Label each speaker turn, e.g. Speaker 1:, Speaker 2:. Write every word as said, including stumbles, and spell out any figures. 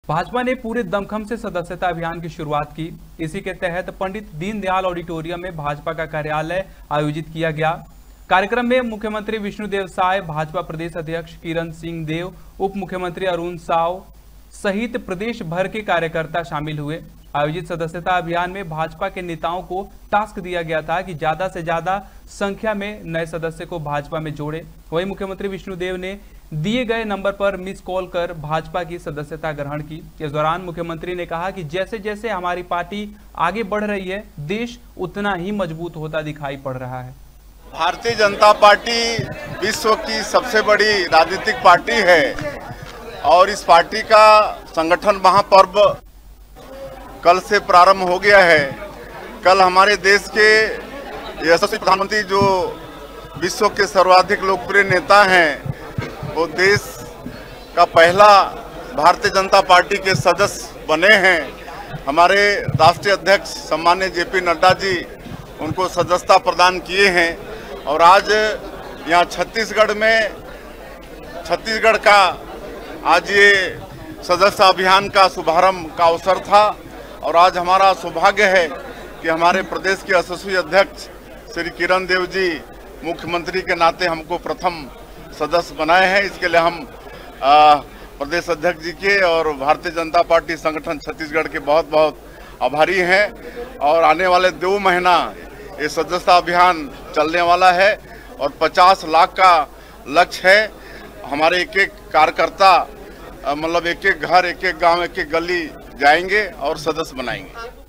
Speaker 1: भाजपा ने पूरे दमखम से सदस्यता अभियान की शुरुआत की। इसी के तहत पंडित दीनदयाल ऑडिटोरियम में भाजपा का कार्यालय आयोजित किया गया। कार्यक्रम में मुख्यमंत्री विष्णुदेव साय, भाजपा प्रदेश अध्यक्ष किरण सिंह देव, उप मुख्यमंत्री अरुण साव सहित प्रदेश भर के कार्यकर्ता शामिल हुए। आयोजित सदस्यता अभियान में भाजपा के नेताओं को टास्क दिया गया था कि ज्यादा से ज्यादा संख्या में नए सदस्य को भाजपा में जोड़े। वहीं मुख्यमंत्री विष्णुदेव ने दिए गए नंबर पर मिस कॉल कर भाजपा की सदस्यता ग्रहण की। इस दौरान मुख्यमंत्री ने कहा कि जैसे जैसे हमारी पार्टी आगे बढ़ रही है, देश उतना ही मजबूत होता दिखाई पड़ रहा है।
Speaker 2: भारतीय जनता पार्टी विश्व की सबसे बड़ी राजनीतिक पार्टी है और इस पार्टी का संगठन महापर्व कल से प्रारंभ हो गया है। कल हमारे देश के यशस्वी प्रधानमंत्री जो विश्व के सर्वाधिक लोकप्रिय नेता हैं, वो देश का पहला भारतीय जनता पार्टी के सदस्य बने हैं। हमारे राष्ट्रीय अध्यक्ष सम्माननीय जेपी नड्डा जी उनको सदस्यता प्रदान किए हैं और आज यहाँ छत्तीसगढ़ में छत्तीसगढ़ का आज ये सदस्यता अभियान का शुभारंभ का अवसर था और आज हमारा सौभाग्य है कि हमारे प्रदेश के यशस्वी अध्यक्ष श्री किरण देव जी मुख्यमंत्री के नाते हमको प्रथम सदस्य बनाए हैं। इसके लिए हम आ, प्रदेश अध्यक्ष जी के और भारतीय जनता पार्टी संगठन छत्तीसगढ़ के बहुत बहुत आभारी हैं। और आने वाले दो महीना ये सदस्यता अभियान चलने वाला है और पचास लाख का लक्ष्य है। हमारे एक एक कार्यकर्ता मतलब एक एक घर, एक एक गांव, एक एक गली जाएंगे और सदस्य बनाएंगे।